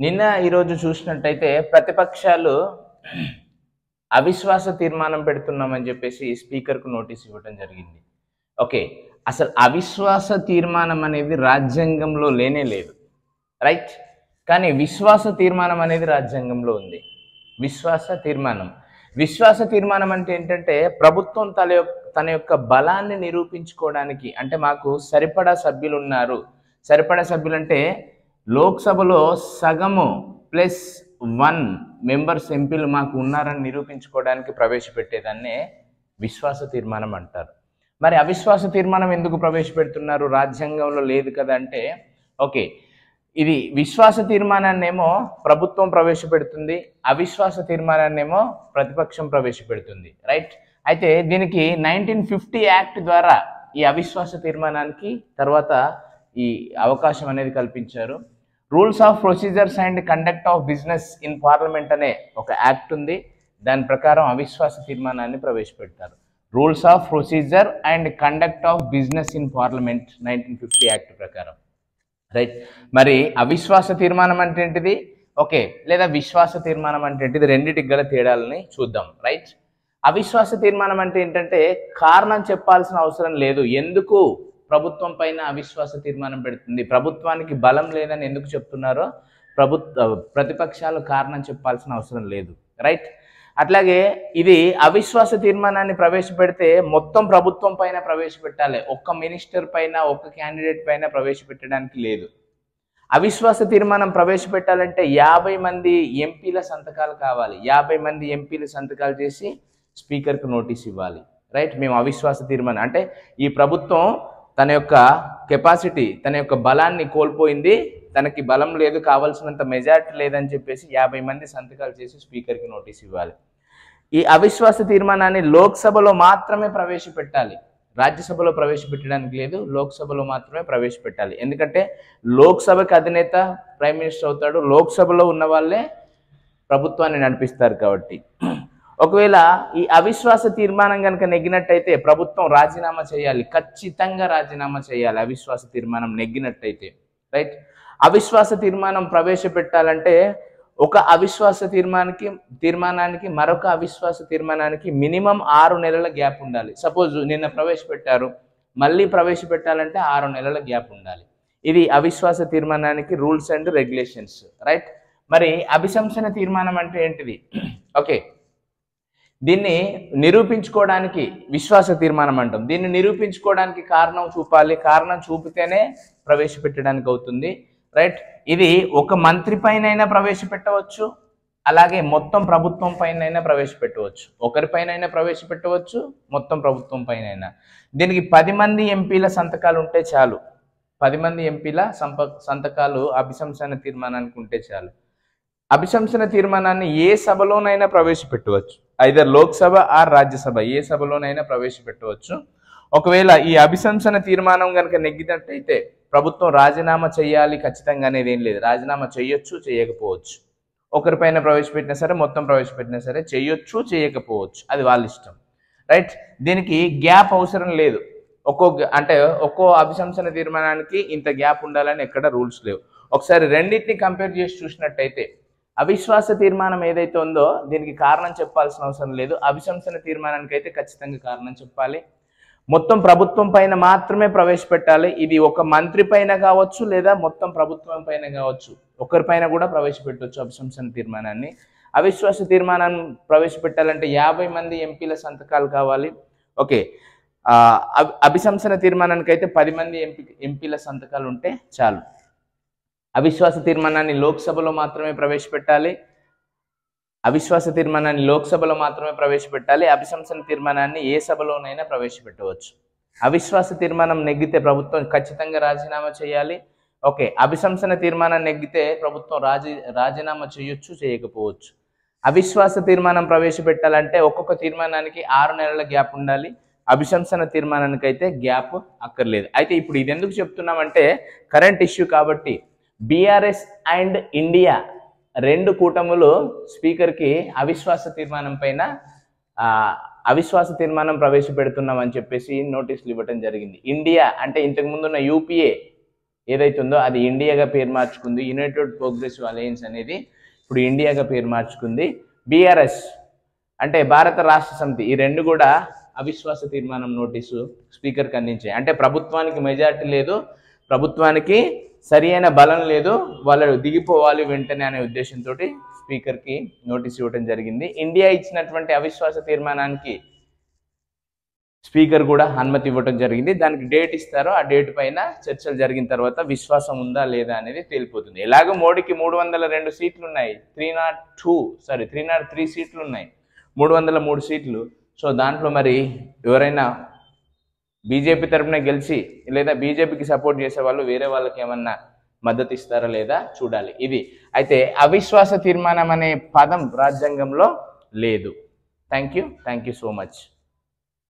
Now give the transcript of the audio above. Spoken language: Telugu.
నిన్న ఈరోజు చూసినట్టయితే ప్రతిపక్షాలు అవిశ్వాస తీర్మానం పెడుతున్నామని చెప్పేసి స్పీకర్కు నోటీస్ ఇవ్వడం జరిగింది. ఓకే, అసలు అవిశ్వాస తీర్మానం అనేది రాజ్యాంగంలో లేనే లేదు, రైట్? కానీ విశ్వాస తీర్మానం అనేది రాజ్యాంగంలో ఉంది. విశ్వాస తీర్మానం అంటే ఏంటంటే ప్రభుత్వం తన యొక్క బలాన్ని నిరూపించుకోవడానికి, అంటే మాకు సరిపడా సభ్యులు ఉన్నారు, సరిపడా సభ్యులు అంటే లోక్సభలో సగము +1 మెంబర్స్ ఎంపీలు మాకు ఉన్నారని నిరూపించుకోవడానికి ప్రవేశపెట్టేదాన్నే విశ్వాస తీర్మానం అంటారు. మరి అవిశ్వాస తీర్మానం ఎందుకు ప్రవేశపెడుతున్నారు? రాజ్యాంగంలో లేదు కదా అంటే, ఓకే, ఇది విశ్వాస తీర్మానాన్నేమో ప్రభుత్వం ప్రవేశపెడుతుంది, అవిశ్వాస తీర్మానాన్నేమో ప్రతిపక్షం ప్రవేశపెడుతుంది, రైట్? అయితే దీనికి 1950 యాక్ట్ ద్వారా ఈ అవిశ్వాస తీర్మానానికి తర్వాత ఈ అవకాశం అనేది కల్పించారు. Rules of procedures and conduct of business in parliament అనే ఒక యాక్ట్ ఉంది. దాని ప్రకారం అవిశ్వాస తీర్మానాన్ని ప్రవేశపెడతారు. Rules of procedure and conduct of business in parliament 1950 act ప్రకారం, రైట్? మరి అవిశ్వాస తీర్మానం అంటే ఏంటిది, ఓకే, లేదా విశ్వాస తీర్మానం అంటే ఏంటిది, రెండింటికి గల తేడాలని చూద్దాం, రైట్? అవిశ్వాస తీర్మానం అంటే ఏంటంటే కారణం చెప్పాల్సిన అవసరం లేదు. ఎందుకు ప్రభుత్వం పైన అవిశ్వాస తీర్మానం పెడుతుంది, ప్రభుత్వానికి బలం లేదని ఎందుకు చెప్తున్నారో ప్రతిపక్షాలు కారణం చెప్పాల్సిన అవసరం లేదు, రైట్? అట్లాగే ఇది అవిశ్వాస తీర్మానాన్ని ప్రవేశపెడితే మొత్తం ప్రభుత్వం పైన ప్రవేశపెట్టాలి, ఒక్క మినిస్టర్ పైన ఒక్క క్యాండిడేట్ పైన ప్రవేశపెట్టడానికి లేదు. అవిశ్వాస తీర్మానం ప్రవేశపెట్టాలంటే 50 మంది ఎంపీల సంతకాలు కావాలి. 50 మంది ఎంపీలు సంతకాలు చేసి స్పీకర్కు నోటీస్ ఇవ్వాలి, రైట్? మేము అవిశ్వాస తీర్మానం అంటే ఈ ప్రభుత్వం తన యొక్క కెపాసిటీ, తన యొక్క బలాన్ని కోల్పోయింది, తనకి బలం లేదు, కావాల్సినంత మెజారిటీ లేదని చెప్పేసి 50 మంది సంతకాలు చేసి స్పీకర్కి నోటీస్ ఇవ్వాలి. ఈ అవిశ్వాస తీర్మానాన్ని లోక్సభలో మాత్రమే ప్రవేశపెట్టాలి, రాజ్యసభలో ప్రవేశపెట్టడానికి లేదు, లోక్సభలో మాత్రమే ప్రవేశపెట్టాలి. ఎందుకంటే లోక్సభకి అధినేత ప్రైమ్ మినిస్టర్ అవుతాడు, లోక్సభలో ఉన్న వాళ్ళే ప్రభుత్వాన్ని నడిపిస్తారు కాబట్టి. ఒకవేళ ఈ అవిశ్వాస తీర్మానం కనుక నెగ్గినట్టయితే ప్రభుత్వం రాజీనామా చేయాలి, ఖచ్చితంగా రాజీనామా చేయాలి అవిశ్వాస తీర్మానం నెగ్గినట్టయితే, రైట్? అవిశ్వాస తీర్మానం ప్రవేశపెట్టాలంటే ఒక అవిశ్వాస తీర్మానానికి మరొక అవిశ్వాస తీర్మానానికి మినిమం 6 నెలల గ్యాప్ ఉండాలి. సపోజ్ నిన్న ప్రవేశపెట్టారు, మళ్ళీ ప్రవేశపెట్టాలంటే 6 నెలల గ్యాప్ ఉండాలి. ఇది అవిశ్వాస తీర్మానానికి రూల్స్ అండ్ రెగ్యులేషన్స్, రైట్? మరి అభిశంసన తీర్మానం అంటే ఏంటిది? ఓకే, దీన్ని నిరూపించుకోవడానికి విశ్వాస తీర్మానం అంటాం. దీన్ని నిరూపించుకోవడానికి కారణం చూపాలి, కారణం చూపితేనే ప్రవేశపెట్టడానికి అవుతుంది, రైట్? ఇది ఒక మంత్రి పైన ప్రవేశపెట్టవచ్చు, అలాగే మొత్తం ప్రభుత్వం పైన ప్రవేశపెట్టవచ్చు, ఒకరిపైన ప్రవేశపెట్టవచ్చు, మొత్తం ప్రభుత్వం పైన. దీనికి 10 మంది ఎంపీల సంతకాలు ఉంటే చాలు, 10 మంది ఎంపీల సంతకాలు అభిశంసన తీర్మానానికి ఉంటే చాలు. అభిశంసన తీర్మానాన్ని ఏ సభలోనైనా ప్రవేశపెట్టవచ్చు, ఐదర్ లోక్సభ ఆర్ రాజ్యసభ, ఏ సభలోనైనా ప్రవేశపెట్టవచ్చు. ఒకవేళ ఈ అభిశంసన తీర్మానం కనుక నెగ్గినట్టయితే ప్రభుత్వం రాజీనామా చేయాలి ఖచ్చితంగా అనేది ఏం లేదు, రాజీనామా చేయొచ్చు, చేయకపోవచ్చు. ఒకరిపైన ప్రవేశపెట్టినా సరే, మొత్తం ప్రవేశపెట్టినా సరే చేయొచ్చు, చేయకపోవచ్చు, అది వాళ్ళ ఇష్టం, రైట్? దీనికి గ్యాప్ అవసరం లేదు. ఒక్కో అభిశంసన తీర్మానానికి ఇంత గ్యాప్ ఉండాలని ఎక్కడ రూల్స్ లేవు. ఒకసారి రెండింటిని కంపేర్ చేసి చూసినట్టయితే అవిశ్వాస తీర్మానం ఏదైతే ఉందో దీనికి కారణం చెప్పాల్సిన అవసరం లేదు, అభిశంసన తీర్మానానికి అయితే ఖచ్చితంగా కారణం చెప్పాలి, మొత్తం ప్రభుత్వం పైన మాత్రమే ప్రవేశపెట్టాలి. ఇది ఒక మంత్రి పైన కావచ్చు, లేదా మొత్తం ప్రభుత్వం పైన కావచ్చు, ఒకరిపైన కూడా ప్రవేశపెట్టవచ్చు అభిశంసన తీర్మానాన్ని. అవిశ్వాస తీర్మానాన్ని ప్రవేశపెట్టాలంటే 50 మంది ఎంపీల సంతకాలు కావాలి. ఓకే, అభిశంసన తీర్మానానికి అయితే 10 మంది ఎంపీల సంతకాలు ఉంటే చాలు. అవిశ్వాస తీర్మానాన్ని లోక్సభలో మాత్రమే ప్రవేశపెట్టాలి, అభిశంసన తీర్మానాన్ని ఏ సభలోనైనా ప్రవేశపెట్టవచ్చు. అవిశ్వాస తీర్మానం నెగ్గితే ప్రభుత్వం ఖచ్చితంగా రాజీనామా చేయాలి. ఓకే, అభిశంసన తీర్మానం నెగ్గితే ప్రభుత్వం రాజీనామా చేయొచ్చు, చేయకపోవచ్చు. అవిశ్వాస తీర్మానం ప్రవేశపెట్టాలంటే ఒక్కొక్క తీర్మానానికి 6 నెలల గ్యాప్ ఉండాలి, అభిశంసన తీర్మానానికి అయితే గ్యాప్ అక్కర్లేదు. అయితే ఇప్పుడు ఇది ఎందుకు చెప్తున్నామంటే కరెంట్ ఇష్యూ కాబట్టి బీఆర్ఎస్ అండ్ ఇండియా 2 కూటములు స్పీకర్కి అవిశ్వాస తీర్మానం ప్రవేశపెడుతున్నామని చెప్పేసి నోటీసులు ఇవ్వడం జరిగింది. ఇండియా అంటే ఇంతకు ముందున్న యూపీఏ ఏదైతే ఉందో అది ఇండియాగా పేరు మార్చుకుంది. యునైటెడ్ ప్రోగ్రెసివ్ అలయన్స్ అనేది ఇప్పుడు ఇండియాగా పేరు మార్చుకుంది. బీఆర్ఎస్ అంటే భారత రాష్ట్ర సమితి, ఈ రెండు కూడా అవిశ్వాస తీర్మానం నోటీసు స్పీకర్కి అందించాయి. అంటే ప్రభుత్వానికి మెజారిటీ లేదు, ప్రభుత్వానికి సరి అయిన బలం లేదు, వాళ్ళు దిగిపోవాలి వెంటనే అనే ఉద్దేశంతో స్పీకర్కి నోటీస్ ఇవ్వడం జరిగింది. ఇండియా ఇచ్చినటువంటి అవిశ్వాస తీర్మానానికి స్పీకర్ కూడా అనుమతి ఇవ్వడం జరిగింది. దానికి డేట్ ఇస్తారో ఆ డేట్ పైన చర్చలు జరిగిన తర్వాత విశ్వాసం ఉందా లేదా అనేది తేలిపోతుంది. ఎలాగో మోడీకి 302 సీట్లు ఉన్నాయి, 303 సీట్లు ఉన్నాయి, 303 సీట్లు. సో దాంట్లో మరి ఎవరైనా బీజేపీ తరఫున గెలిచి లేదా బీజేపీకి సపోర్ట్ చేసే వాళ్ళు వేరే వాళ్ళకి ఏమన్నా మద్దతు ఇస్తారా లేదా చూడాలి. ఇది అయితే అవిశ్వాస తీర్మానం అనే పదం రాజ్యాంగంలో లేదు. Thank you so much.